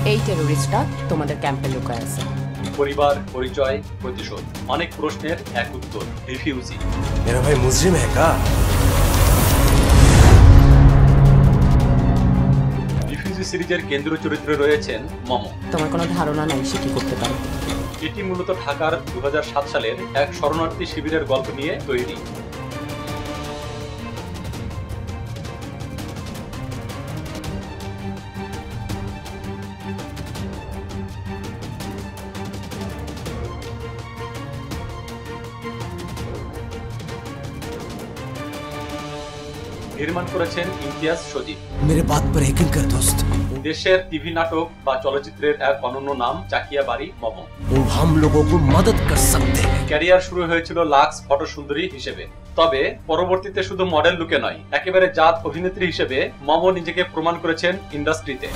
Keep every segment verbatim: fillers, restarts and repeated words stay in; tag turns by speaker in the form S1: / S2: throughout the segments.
S1: এই টেরোরিস্টটা তোমাদের ক্যাম্পে লুকায় আছে।
S2: পরিবার, পরিচয়, প্রতিশোধ, অনেক প্রশ্নের এক উত্তর, রিফিউজি।
S3: मेरा भाई मुजरिम है का?
S2: রিফিউজি সিরিজের কেন্দ্রীয় চরিত্রে রয়েছেন মমো।
S1: তোমার কোনো ধারণা নাই সে কি করতে পারে।
S2: এটি মূলত ঢাকার দু হাজার সাত সালের এক শরণার্থী শিবিরের গল্প নিয়ে তৈরি। নির্মাণ করেছেন ইমতিয়াজ সজীব।
S3: मेरे बात पर यकीन कर दोस्त।
S2: দেশের টিভি নাটক বা চলচ্চিত্রের এক অনন্য নাম চাকিয়া বাড়ি মমো।
S3: वो हम लोगों को मदद कर सकते हैं।
S2: ক্যারিয়ার শুরু হয়েছিল লাক্স ফটো সুন্দরী হিসেবে, তবে পরবর্তীতে শুধু মডেল লুকে নয়, একেবারে জাত অভিনেত্রী হিসেবে মমো নিজেকে প্রমাণ করেছেন ইন্ডাস্ট্রিতে।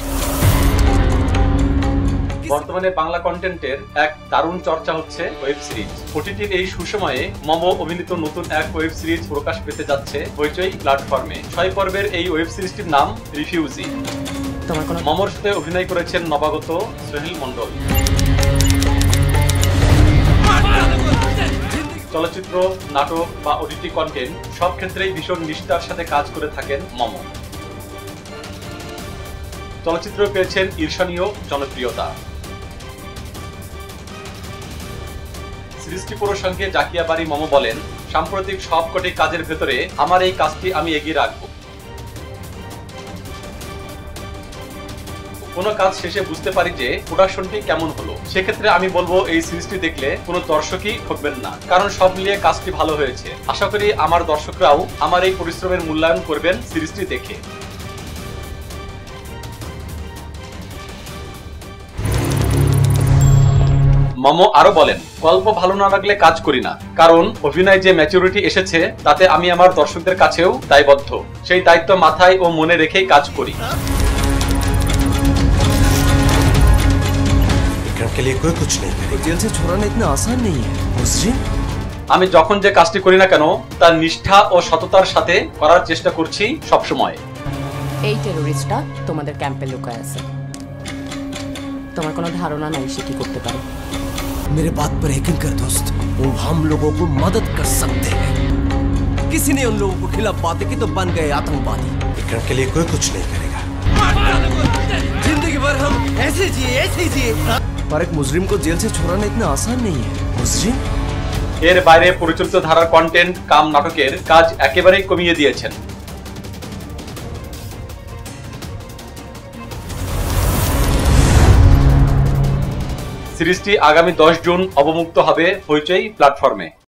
S2: বর্তমানে বাংলা কন্টেন্টের এক দারুণ চর্চা হচ্ছে ওয়েব সিরিজ। ওটিটির এই সুসময়ে মমো অভিনীত নতুন এক ওয়েব সিরিজ প্রকাশ পেতে যাচ্ছে হইচই প্ল্যাটফর্মে। ছয় পর্বের এই ওয়েব সিরিজটির নাম রিফিউজি।
S1: তোমার কোনো
S2: মমোর সাথে অভিনয় করেছেন নবাগত সোহেল মন্ডল। চলচ্চিত্র, নাটক বা ওটিটি কন্টেন্ট সব ক্ষেত্রেই ভীষণ নিষ্ঠার সাথে কাজ করে থাকেন মমো। চলচ্চিত্র পেয়েছেন ঈর্ষণীয় জনপ্রিয়তা। সিরিজটি প্রসঙ্গে জাকিয়া বাড়ি মমো বলেন, সাম্প্রতিক সবকটি কাজের ভেতরে আমার এই কাজটি আমি এগিয়ে রাখবো। কোনো কাজ শেষে বুঝতে পারি যে প্রোডাকশনটি কেমন হলো, সেক্ষেত্রে আমি বলবো এই সিরিজটি দেখলে কোনো দর্শকই ঠকবেন না, কারণ সব মিলিয়ে কাজটি ভালো হয়েছে। আশা করি আমার দর্শকরাও আমার এই পরিশ্রমের মূল্যায়ন করবেন সিরিজটি দেখে। মমো আরো বলেন, গল্প ভালো না লাগলে কাজ করি না, কারণ অভিনয় যে ম্যাচুরিটি এসেছে তাতে আমি আমার দর্শকদের কাছেও দায়বদ্ধ। সেই দায়িত্ব মাথায় ও মনে রেখেই কাজ করি।
S3: विक्रम के लिए कोई कुछ नहीं करे। जेल से छुड़ाना इतना आसान नहीं है। मुजरिम?
S2: আমি যখন যে কাজটি করি না কেন তার নিষ্ঠা ও সততার সাথে করার চেষ্টা করছি সবসময়।
S1: এই টেরোরিস্টটা তোমাদের ক্যাম্পে লুকায় আছে। তোমার কোনো ধারণা নাই সে কি করতে পারে।
S3: मेरे बात पर यकीन कर दोस्त। वो हम लोगों को मदद कर सकते हैं। किसी ने उन लोगों को खिलाफ बातें की तो बन गए आतंकवादी। विक्रम के लिए कोई कुछ नहीं करेगा। जिंदगी भर हम ऐसे जिए ऐसे जिए। पर एक मुजरिम को जेल से छुड़ाना इतना आसान नहीं है। मुजरिम?
S2: এর বাইরে পরিচালিত ধারার কন্টেন্ট কাম নাটকের কাজ একেবারেই কমিয়ে দিয়েছেন। সিরিজটি আগামী দশ জুন অবমুক্ত হবে হইচই প্ল্যাটফর্মে।